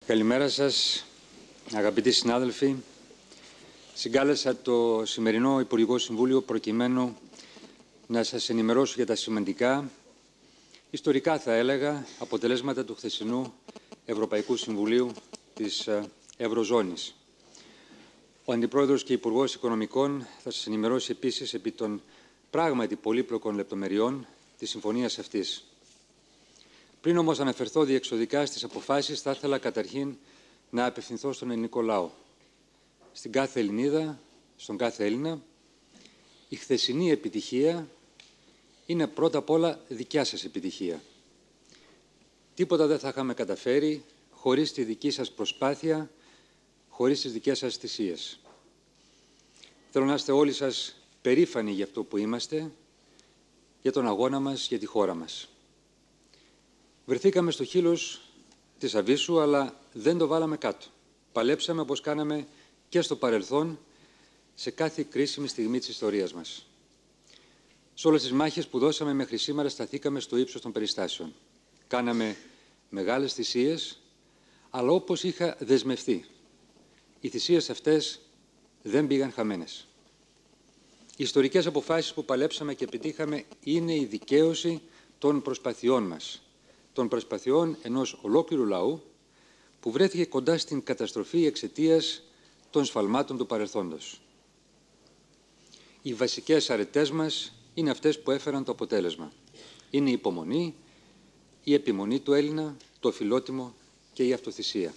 Καλημέρα σας, αγαπητοί συνάδελφοι. Συγκάλεσα το σημερινό Υπουργικό Συμβούλιο προκειμένου να σας ενημερώσω για τα σημαντικά, ιστορικά θα έλεγα, αποτελέσματα του χθεσινού Ευρωπαϊκού Συμβουλίου της Ευρωζώνης. Ο Αντιπρόεδρος και Υπουργός Οικονομικών θα σας ενημερώσει επίσης επί των πράγματι πολύπλοκων λεπτομεριών της συμφωνίας αυτής. Πριν όμως αναφερθώ διεξοδικά στις αποφάσεις, θα ήθελα καταρχήν να απευθυνθώ στον ελληνικό λαό. Στην κάθε Ελληνίδα, στον κάθε Έλληνα, η χθεσινή επιτυχία είναι πρώτα απ' όλα δικιά σας επιτυχία. Τίποτα δεν θα είχαμε καταφέρει χωρίς τη δική σας προσπάθεια, χωρίς τις δικές σας θυσίες. Θέλω να είστε όλοι σας περήφανοι για αυτό που είμαστε, για τον αγώνα μας, για τη χώρα μας. Βρεθήκαμε στο χείλος της αβύσσου, αλλά δεν το βάλαμε κάτω. Παλέψαμε όπως κάναμε και στο παρελθόν, σε κάθε κρίσιμη στιγμή της ιστορίας μας. Σε όλες τις μάχες που δώσαμε μέχρι σήμερα σταθήκαμε στο ύψος των περιστάσεων. Κάναμε μεγάλες θυσίες, αλλά όπως είχα δεσμευτεί, οι θυσίες αυτές δεν πήγαν χαμένες. Οι ιστορικές αποφάσεις που παλέψαμε και επιτύχαμε είναι η δικαίωση των προσπαθειών μας, των προσπαθειών ενός ολόκληρου λαού που βρέθηκε κοντά στην καταστροφή εξαιτίας των σφαλμάτων του παρελθόντος. Οι βασικές αρετές μας είναι αυτές που έφεραν το αποτέλεσμα. Είναι η υπομονή, η επιμονή του Έλληνα, το φιλότιμο και η αυτοθυσία.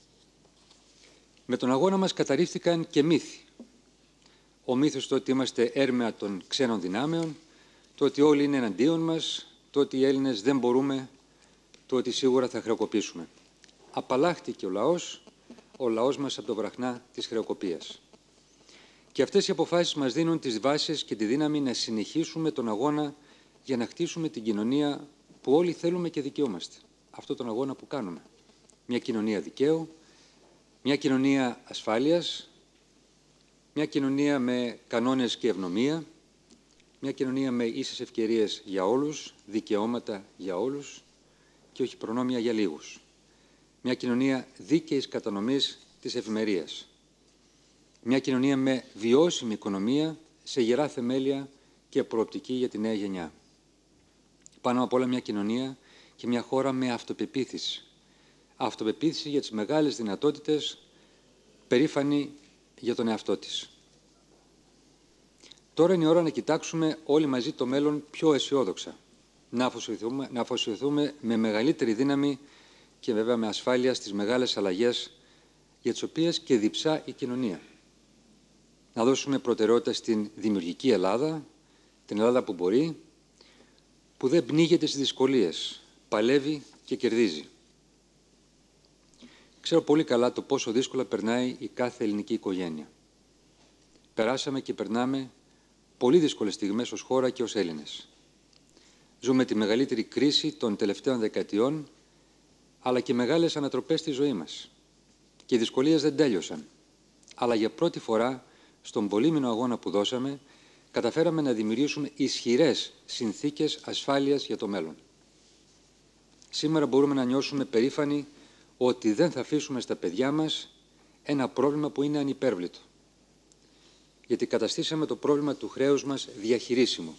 Με τον αγώνα μας καταρρίφθηκαν και μύθοι. Ο μύθος το ότι είμαστε έρμεα των ξένων δυνάμεων, το ότι όλοι είναι εναντίον μας, το ότι οι Έλληνες δεν μπορούμε, το ότι σίγουρα θα χρεοκοπήσουμε. Απαλλάχτηκε ο λαός μας από το βραχνά της χρεοκοπίας. Και αυτές οι αποφάσεις μας δίνουν τις βάσεις και τη δύναμη να συνεχίσουμε τον αγώνα για να χτίσουμε την κοινωνία που όλοι θέλουμε και δικαιούμαστε. Αυτό τον αγώνα που κάνουμε. Μια κοινωνία δικαίου, μια κοινωνία ασφάλειας, μια κοινωνία με κανόνες και ευνομία, μια κοινωνία με ίσες ευκαιρίες για όλους, δικαιώματα για όλους και όχι προνόμια για λίγους. Μια κοινωνία δίκαιης κατανομής της ευημερίας. Μια κοινωνία με βιώσιμη οικονομία σε γερά θεμέλια και προοπτική για τη νέα γενιά. Πάνω απ' όλα μια κοινωνία και μια χώρα με αυτοπεποίθηση. Αυτοπεποίθηση για τις μεγάλες δυνατότητες, περήφανη για τον εαυτό της. Τώρα είναι η ώρα να κοιτάξουμε όλοι μαζί το μέλλον πιο αισιόδοξα. Να αφοσιωθούμε με μεγαλύτερη δύναμη και βέβαια με ασφάλεια στις μεγάλες αλλαγές για τις οποίες και διψά η κοινωνία. Να δώσουμε προτεραιότητα στην δημιουργική Ελλάδα, την Ελλάδα που μπορεί, που δεν πνίγεται στις δυσκολίες, παλεύει και κερδίζει. Ξέρω πολύ καλά το πόσο δύσκολα περνάει η κάθε ελληνική οικογένεια. Περάσαμε και περνάμε πολύ δύσκολες στιγμές ως χώρα και ως Έλληνες. Ζούμε τη μεγαλύτερη κρίση των τελευταίων δεκαετιών, αλλά και μεγάλες ανατροπές στη ζωή μας. Και οι δυσκολίες δεν τέλειωσαν. Αλλά για πρώτη φορά, στον πολύμηνο αγώνα που δώσαμε, καταφέραμε να δημιουργήσουμε ισχυρές συνθήκες ασφάλειας για το μέλλον. Σήμερα μπορούμε να νιώσουμε περήφανοι ότι δεν θα αφήσουμε στα παιδιά μας ένα πρόβλημα που είναι ανυπέρβλητο. Γιατί καταστήσαμε το πρόβλημα του χρέους μας διαχειρίσιμο.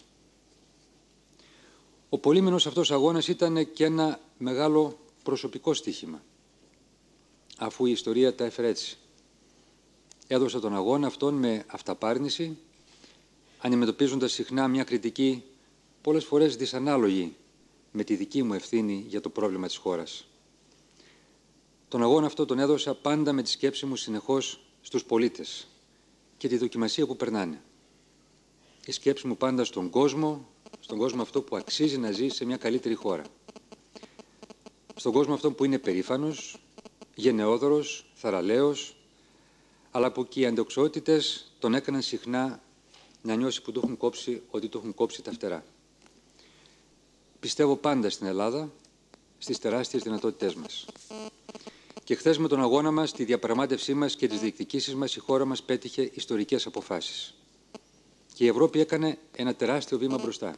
Ο πολύμηνος αυτός αγώνας ήταν και ένα μεγάλο προσωπικό στοίχημα, αφού η ιστορία τα έφερε έτσι. Έδωσα τον αγώνα αυτόν με αυταπάρνηση, αντιμετωπίζοντας συχνά μια κριτική πολλές φορές δυσανάλογη με τη δική μου ευθύνη για το πρόβλημα της χώρας. Τον αγώνα αυτό τον έδωσα πάντα με τη σκέψη μου συνεχώς στους πολίτες και τη δοκιμασία που περνάνε. Η σκέψη μου πάντα στον κόσμο αυτό που αξίζει να ζει σε μια καλύτερη χώρα. Στον κόσμο αυτό που είναι περήφανος, γενναιόδωρος, θαραλέος, αλλά που και οι αντοξότητες τον έκαναν συχνά να νιώσει ότι του έχουν κόψει τα φτερά. Πιστεύω πάντα στην Ελλάδα, στις τεράστιες δυνατότητές μας. Και χθες με τον αγώνα μας, τη διαπραγμάτευσή μας και τις διεκδικήσεις μας, η χώρα μας πέτυχε ιστορικές αποφάσεις. Και η Ευρώπη έκανε ένα τεράστιο βήμα μπροστά.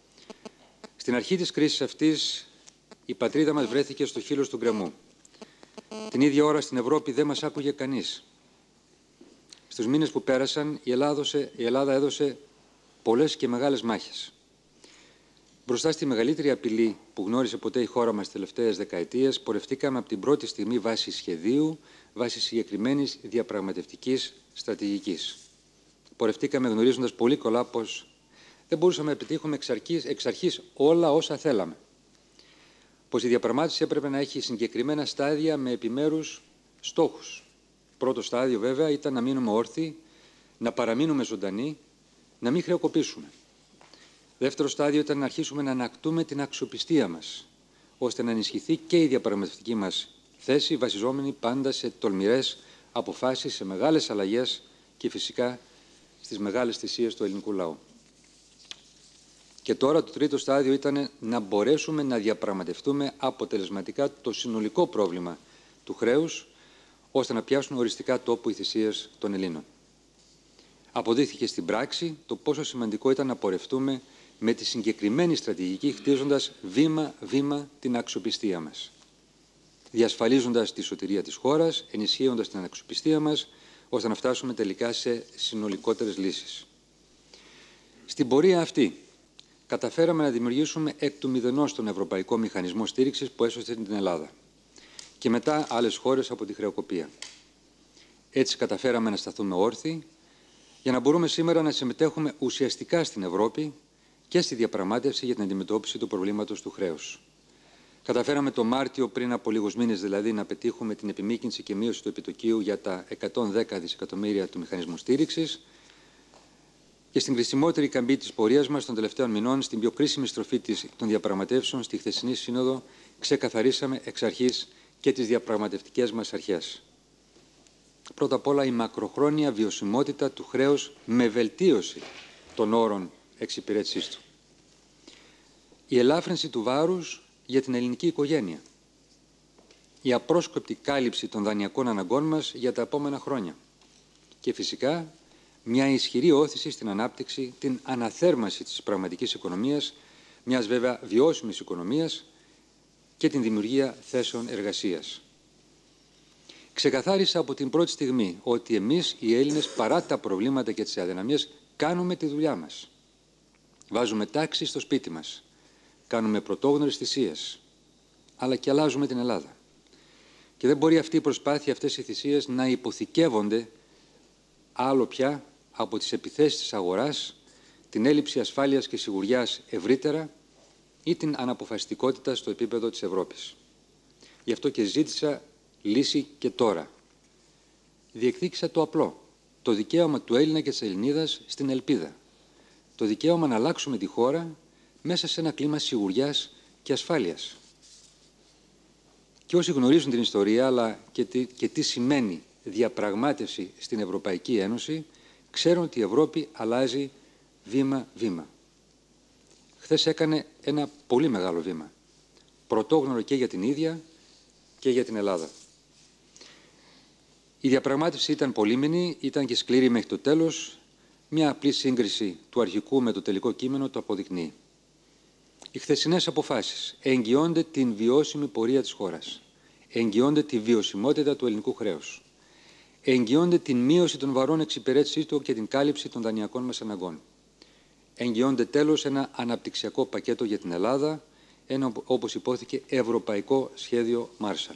Στην αρχή της κρίσης αυτής, η πατρίδα μας βρέθηκε στο χείλος του γκρεμού. Την ίδια ώρα στην Ευρώπη δεν μας άκουγε κανείς. Στους μήνες που πέρασαν η Ελλάδα έδωσε πολλές και μεγάλες μάχες. Μπροστά στη μεγαλύτερη απειλή που γνώρισε ποτέ η χώρα μας τις τελευταίες δεκαετίες, πορευτήκαμε από την πρώτη στιγμή βάσει σχεδίου, βάσει συγκεκριμένης διαπραγματευτικής στρατηγικής. Πορευτήκαμε γνωρίζοντας πολύ καλά πως δεν μπορούσαμε να επιτύχουμε εξ αρχής όλα όσα θέλαμε. Πως η διαπραγμάτευση έπρεπε να έχει συγκεκριμένα στάδια με επιμέρους στόχους. Πρώτο στάδιο βέβαια ήταν να μείνουμε όρθιοι, να παραμείνουμε ζωντανοί, να μην χρεοκοπήσουμε. Δεύτερο στάδιο ήταν να αρχίσουμε να ανακτούμε την αξιοπιστία μας, ώστε να ενισχυθεί και η διαπραγματευτική μας θέση, βασιζόμενη πάντα σε τολμηρές αποφάσεις, σε μεγάλες αλλαγές και φυσικά στις μεγάλες θυσίες του ελληνικού λαού. Και τώρα το τρίτο στάδιο ήταν να μπορέσουμε να διαπραγματευτούμε αποτελεσματικά το συνολικό πρόβλημα του χρέους, ώστε να πιάσουν οριστικά τόπο οι θυσίες των Ελλήνων. Αποδείχθηκε στην πράξη το πόσο σημαντικό ήταν να πορευτούμε με τη συγκεκριμένη στρατηγική, χτίζοντας βήμα-βήμα την αξιοπιστία μας. Διασφαλίζοντας τη σωτηρία της χώρας, ενισχύοντας την αξιοπιστία μας, ώστε να φτάσουμε τελικά σε συνολικότερες λύσεις. Στην πορεία αυτή, καταφέραμε να δημιουργήσουμε εκ του μηδενός τον Ευρωπαϊκό Μηχανισμό Στήριξης που έσωσε την Ελλάδα και μετά άλλες χώρες από τη χρεοκοπία. Έτσι καταφέραμε να σταθούμε όρθιοι για να μπορούμε σήμερα να συμμετέχουμε ουσιαστικά στην Ευρώπη και στη διαπραγμάτευση για την αντιμετώπιση του προβλήματος του χρέους. Καταφέραμε το Μάρτιο, πριν από λίγους μήνες δηλαδή, να πετύχουμε την επιμήκυνση και μείωση του επιτοκίου για τα 110 δισεκατομμύρια του Μηχανισμού Στήριξης και στην κρισιμότερη καμπή της πορείας μας των τελευταίων μηνών, στην πιο κρίσιμη στροφή των διαπραγματεύσεων, στη χθεσινή σύνοδο, ξεκαθαρίσαμε εξ αρχής και τις διαπραγματευτικές μας αρχές. Πρώτα απ' όλα η μακροχρόνια βιωσιμότητα του χρέους με βελτίωση των όρων εξυπηρέτησής του. Η ελάφρυνση του βάρους για την ελληνική οικογένεια. Η απρόσκοπτη κάλυψη των δανειακών αναγκών μας για τα επόμενα χρόνια. Και φυσικά μια ισχυρή όθηση στην ανάπτυξη, την αναθέρμανση της πραγματικής οικονομίας, μιας βέβαια βιώσιμης οικονομίας και την δημιουργία θέσεων εργασίας. Ξεκαθάρισα από την πρώτη στιγμή ότι εμείς οι Έλληνες, παρά τα προβλήματα και τις αδυναμίες, κάνουμε τη δουλειά μας. Βάζουμε τάξη στο σπίτι μας. Κάνουμε πρωτόγνωρες θυσίες, αλλά και αλλάζουμε την Ελλάδα. Και δεν μπορεί αυτή η προσπάθεια, αυτές οι θυσίες να υποθηκεύονται άλλο πια από τις επιθέσεις της αγοράς, την έλλειψη ασφάλειας και σιγουριάς ευρύτερα ή την αναποφασιστικότητα στο επίπεδο της Ευρώπης. Γι' αυτό και ζήτησα λύση και τώρα. Διεκδίκησα το απλό, το δικαίωμα του Έλληνα και της Ελληνίδας στην ελπίδα. Το δικαίωμα να αλλάξουμε τη χώρα μέσα σε ένα κλίμα σιγουριάς και ασφάλειας. Και όσοι γνωρίζουν την ιστορία, αλλά και τι σημαίνει διαπραγμάτευση στην Ευρωπαϊκή Ένωση, ξέρουν ότι η Ευρώπη αλλάζει βήμα-βήμα. Χθες έκανε ένα πολύ μεγάλο βήμα, πρωτόγνωρο και για την ίδια και για την Ελλάδα. Η διαπραγμάτευση ήταν πολύμηνη, ήταν και σκληρή μέχρι το τέλος. Μια απλή σύγκριση του αρχικού με το τελικό κείμενο το αποδεικνύει. Οι χθεσινές αποφάσεις εγγυώνται την βιώσιμη πορεία της χώρας. Εγγυώνται τη βιωσιμότητα του ελληνικού χρέους. Εγγυώνται την μείωση των βαρών εξυπηρέτησής του και την κάλυψη των δανειακών μας αναγκών. Εγγυώνται τέλος ένα αναπτυξιακό πακέτο για την Ελλάδα, ένα, όπως υπόθηκε, ευρωπαϊκό σχέδιο Marshall.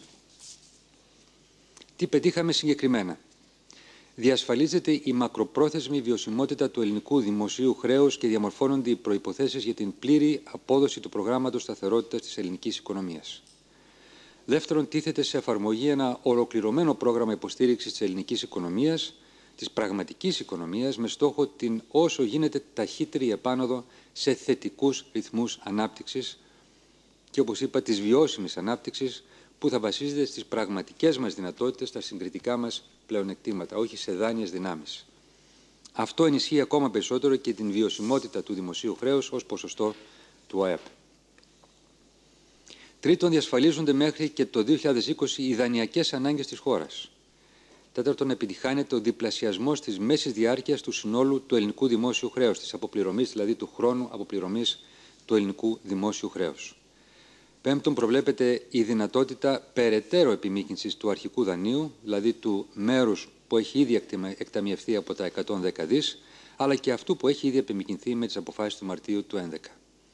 Τι πετύχαμε συγκεκριμένα? Διασφαλίζεται η μακροπρόθεσμη βιωσιμότητα του ελληνικού δημοσίου χρέους και διαμορφώνονται οι προϋποθέσεις για την πλήρη απόδοση του προγράμματος σταθερότητας της ελληνικής οικονομίας. Δεύτερον, τίθεται σε εφαρμογή ένα ολοκληρωμένο πρόγραμμα υποστήριξης της ελληνικής οικονομίας, της πραγματικής οικονομίας, με στόχο την όσο γίνεται ταχύτερη επάνωδο σε θετικούς ρυθμούς ανάπτυξης και, όπως είπα, της βιώσιμης ανάπτυξης, που θα βασίζεται στις πραγματικές μας δυνατότητες, στα συγκριτικά μας πλεονεκτήματα, όχι σε δάνειες δυνάμεις. Αυτό ενισχύει ακόμα περισσότερο και την βιωσιμότητα του δημοσίου χρέους ως ποσοστό του ΑΕΠ. Τρίτον, διασφαλίζονται μέχρι και το 2020 οι δανειακές ανάγκες της χώρας. Τέταρτον, επιτυχάνεται ο διπλασιασμός της μέσης διάρκειας του συνόλου του ελληνικού δημόσιου χρέους, της αποπληρωμής, δηλαδή του χρόνου αποπληρωμής του ελληνικού δημόσιου χρέους. Πέμπτον, προβλέπεται η δυνατότητα περαιτέρω επιμήκυνσης του αρχικού δανείου, δηλαδή του μέρους που έχει ήδη εκταμιευθεί από τα 110 δις, αλλά και αυτού που έχει ήδη επιμηκυνθεί με τις αποφάσεις του Μαρτίου του 2011.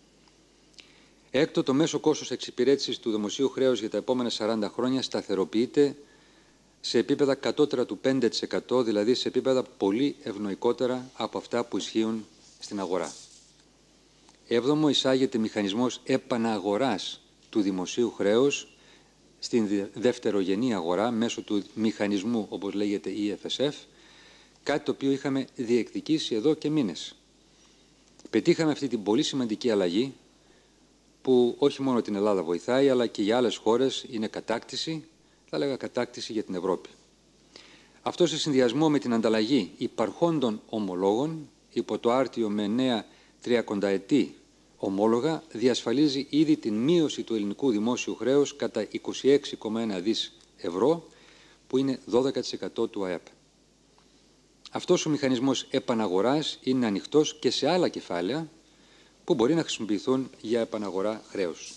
Έκτο, το μέσο κόστος εξυπηρέτησης του δημοσίου χρέους για τα επόμενα 40 χρόνια σταθεροποιείται σε επίπεδα κατώτερα του 5%, δηλαδή σε επίπεδα πολύ ευνοϊκότερα από αυτά που ισχύουν στην αγορά. Έβδομο, εισάγεται μηχανισμός επαναγοράς του δημοσίου χρέους στην δευτερογενή αγορά μέσω του μηχανισμού, όπως λέγεται, EFSF, κάτι το οποίο είχαμε διεκδικήσει εδώ και μήνες. Πετύχαμε αυτή την πολύ σημαντική αλλαγή που όχι μόνο την Ελλάδα βοηθάει, αλλά και για άλλες χώρες είναι κατάκτηση, θα λέγα κατάκτηση για την Ευρώπη. Αυτό σε συνδυασμό με την ανταλλαγή υπαρχόντων ομολόγων υπό το άρτιο με νέα 30ετή ομόλογα διασφαλίζει ήδη την μείωση του ελληνικού δημόσιου χρέους κατά 26,1 δις ευρώ, που είναι 12% του ΑΕΠ. Αυτός ο μηχανισμός επαναγοράς είναι ανοιχτός και σε άλλα κεφάλαια που μπορεί να χρησιμοποιηθούν για επαναγορά χρέους.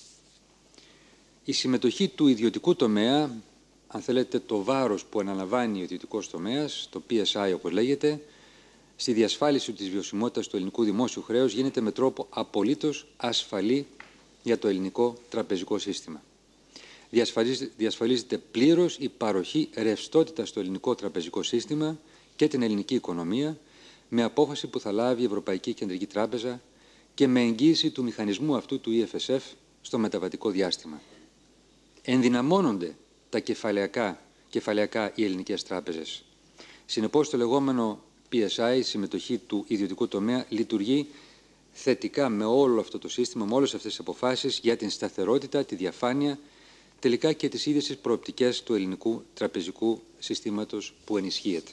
Η συμμετοχή του ιδιωτικού τομέα, αν θέλετε το βάρος που αναλαμβάνει ο ιδιωτικός τομέας, το PSI όπως λέγεται, στη διασφάλιση της βιωσιμότητας του ελληνικού δημόσιου χρέους γίνεται με τρόπο απολύτως ασφαλή για το ελληνικό τραπεζικό σύστημα. Διασφαλίζεται πλήρως η παροχή ρευστότητας στο ελληνικό τραπεζικό σύστημα και την ελληνική οικονομία με απόφαση που θα λάβει η Ευρωπαϊκή Κεντρική Τράπεζα και με εγγύηση του μηχανισμού αυτού του EFSF στο μεταβατικό διάστημα. Ενδυναμώνονται τα κεφαλαιακά οι ελληνικές τράπεζες. Συνεπώς, το λεγόμενο PSI, η συμμετοχή του ιδιωτικού τομέα, λειτουργεί θετικά με όλο αυτό το σύστημα, με όλες αυτές τις αποφάσεις για την σταθερότητα, τη διαφάνεια, τελικά και τις ίδιες τις προοπτικές του ελληνικού τραπεζικού συστήματος που ενισχύεται.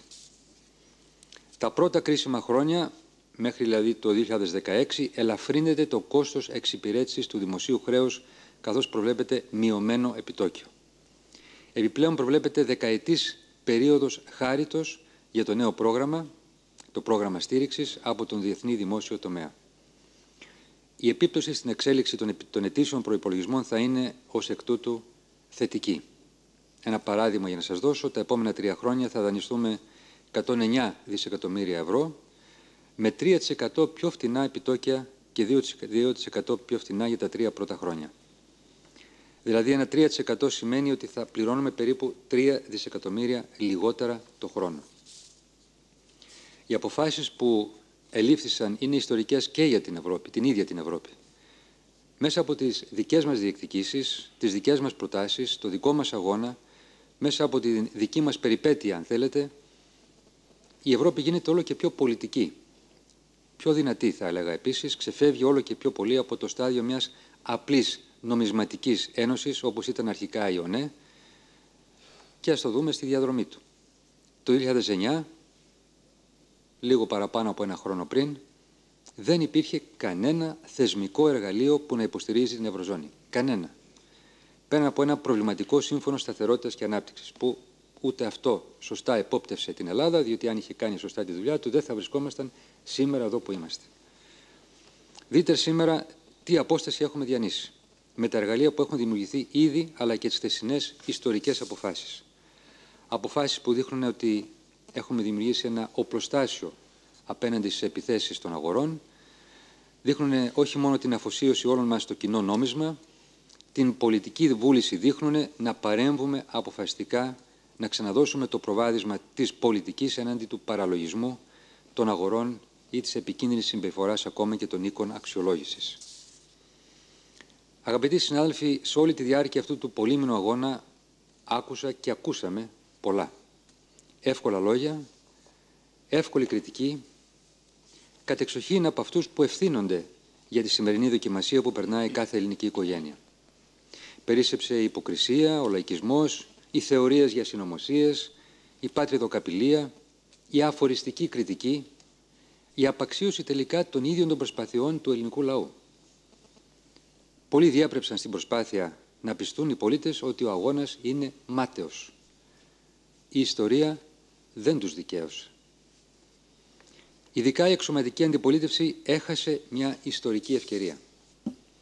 Τα πρώτα κρίσιμα χρόνια, μέχρι δηλαδή το 2016, ελαφρύνεται το κόστος εξυπηρέτησης του δημοσίου χρέους, καθώς προβλέπεται μειωμένο επιτόκιο. Επιπλέον προβλέπεται δεκαετής περίοδος χάριτος για το νέο πρόγραμμα, το πρόγραμμα στήριξης από τον διεθνή δημόσιο τομέα. Η επίπτωση στην εξέλιξη των ετήσιων προϋπολογισμών θα είναι ως εκ τούτου θετική. Ένα παράδειγμα για να σας δώσω, τα επόμενα 3 χρόνια θα δανειστούμε 109 δισεκατομμύρια ευρώ με 3% πιο φτηνά επιτόκια και 2% πιο φτηνά για τα 3 πρώτα χρόνια. Δηλαδή ένα 3% σημαίνει ότι θα πληρώνουμε περίπου 3 δισεκατομμύρια λιγότερα το χρόνο. Οι αποφάσεις που ελήφθησαν είναι ιστορικές και για την Ευρώπη, την ίδια την Ευρώπη. Μέσα από τις δικές μας διεκδικήσεις, τις δικές μας προτάσεις, το δικό μας αγώνα, μέσα από τη δική μας περιπέτεια, αν θέλετε, η Ευρώπη γίνεται όλο και πιο πολιτική. Πιο δυνατή, θα έλεγα επίσης, ξεφεύγει όλο και πιο πολύ από το στάδιο μιας απλής νομισματικής ένωσης, όπως ήταν αρχικά η ΟΝΕ, και ας το δούμε στη διαδρομή του. Το 2009, λίγο παραπάνω από 1 χρόνο πριν, δεν υπήρχε κανένα θεσμικό εργαλείο που να υποστηρίζει την Ευρωζώνη. Κανένα. Πέραν από ένα προβληματικό σύμφωνο σταθερότητας και ανάπτυξης, που ούτε αυτό σωστά επόπτευσε την Ελλάδα, διότι αν είχε κάνει σωστά τη δουλειά του, δεν θα βρισκόμασταν σήμερα εδώ που είμαστε. Δείτε σήμερα τι απόσταση έχουμε διανύσει με τα εργαλεία που έχουν δημιουργηθεί ήδη, αλλά και τις χθεσινές ιστορικές αποφάσεις. Αποφάσεις που δείχνουν ότι έχουμε δημιουργήσει ένα οπλοστάσιο απέναντι στις επιθέσεις των αγορών, δείχνουν όχι μόνο την αφοσίωση όλων μας στο κοινό νόμισμα, την πολιτική βούληση δείχνουν να παρέμβουμε αποφασιστικά, να ξαναδώσουμε το προβάδισμα της πολιτικής έναντι του παραλογισμού των αγορών ή της επικίνδυνης συμπεριφοράς ακόμα και των οίκων αξιολόγησης. Αγαπητοί συνάδελφοι, σε όλη τη διάρκεια αυτού του πολύμηνου αγώνα άκουσα και ακούσαμε πολλά. Εύκολα λόγια, εύκολη κριτική, κατεξοχήν από αυτούς που ευθύνονται για τη σημερινή δοκιμασία που περνάει κάθε ελληνική οικογένεια. Περίσσεψε η υποκρισία, ο λαϊκισμός, οι θεωρίες για συνωμοσίες, η πάτριδοκαπηλεία, η αφοριστική κριτική, η απαξίωση τελικά των ίδιων των προσπαθειών του ελληνικού λαού. Πολλοί διέπρεψαν στην προσπάθεια να πιστούν οι πολίτες ότι ο αγώνας είναι μάταιος. Η ιστορία δεν τους δικαίωσε. Ειδικά η εξωματική αντιπολίτευση έχασε μια ιστορική ευκαιρία.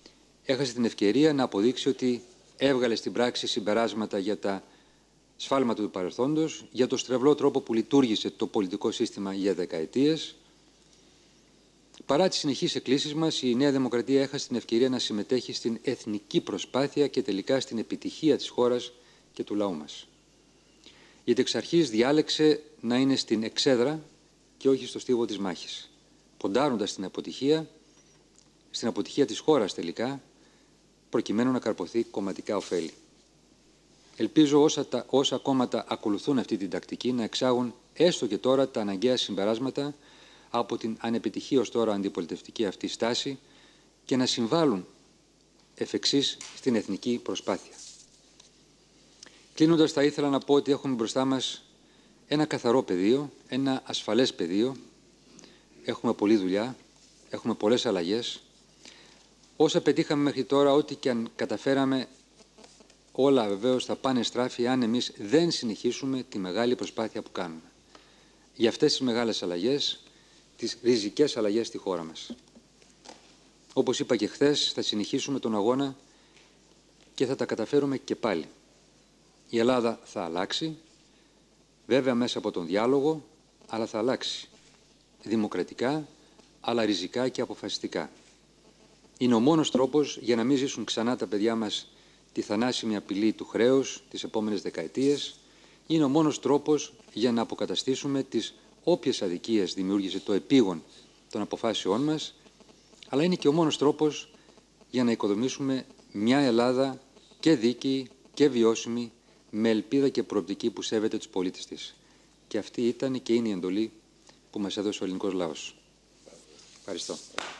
έχασε την ευκαιρία να αποδείξει ότι έβγαλε στην πράξη συμπεράσματα για τα σφάλματα του παρελθόντος, για το στρεβλό τρόπο που λειτουργήσε το πολιτικό σύστημα για δεκαετίες. Παρά τις συνεχείς εκκλήσεις μας, η Νέα Δημοκρατία έχασε την ευκαιρία να συμμετέχει στην εθνική προσπάθεια και τελικά στην επιτυχία της χώρας και του λαού μας. Γιατί εξ αρχής διάλεξε να είναι στην εξέδρα και όχι στο στίβο της μάχης, ποντάροντας στην αποτυχία της χώρας τελικά, προκειμένου να καρποθεί κομματικά ωφέλη. Ελπίζω όσα κόμματα ακολουθούν αυτή την τακτική να εξάγουν έστω και τώρα τα αναγκαία συμπεράσματα από την ανεπιτυχή ως τώρα αντιπολιτευτική αυτή στάση και να συμβάλλουν εφ' εξής στην εθνική προσπάθεια. Κλείνοντας, θα ήθελα να πω ότι έχουμε μπροστά μας ένα καθαρό πεδίο, ένα ασφαλές πεδίο. Έχουμε πολλή δουλειά, έχουμε πολλές αλλαγές. Όσα πετύχαμε μέχρι τώρα, ό,τι και αν καταφέραμε, όλα βεβαίως θα πάνε στράφη αν εμείς δεν συνεχίσουμε τη μεγάλη προσπάθεια που κάνουμε για αυτές τις μεγάλες αλλαγές, τις ριζικές αλλαγές στη χώρα μας. Όπως είπα και χθες, θα συνεχίσουμε τον αγώνα και θα τα καταφέρουμε και πάλι. Η Ελλάδα θα αλλάξει, βέβαια μέσα από τον διάλογο, αλλά θα αλλάξει δημοκρατικά, αλλά ριζικά και αποφασιστικά. Είναι ο μόνος τρόπος για να μην ζήσουν ξανά τα παιδιά μας τη θανάσιμη απειλή του χρέους τις επόμενες δεκαετίες. Είναι ο μόνος τρόπος για να αποκαταστήσουμε τις όποιες αδικίες δημιούργησε το επίγον των αποφάσεών μας, αλλά είναι και ο μόνος τρόπος για να οικοδομήσουμε μια Ελλάδα και δίκαιη και βιώσιμη, με ελπίδα και προοπτική που σέβεται τους πολίτες της. Και αυτή ήταν και είναι η εντολή που μας έδωσε ο ελληνικός λαός. Ευχαριστώ.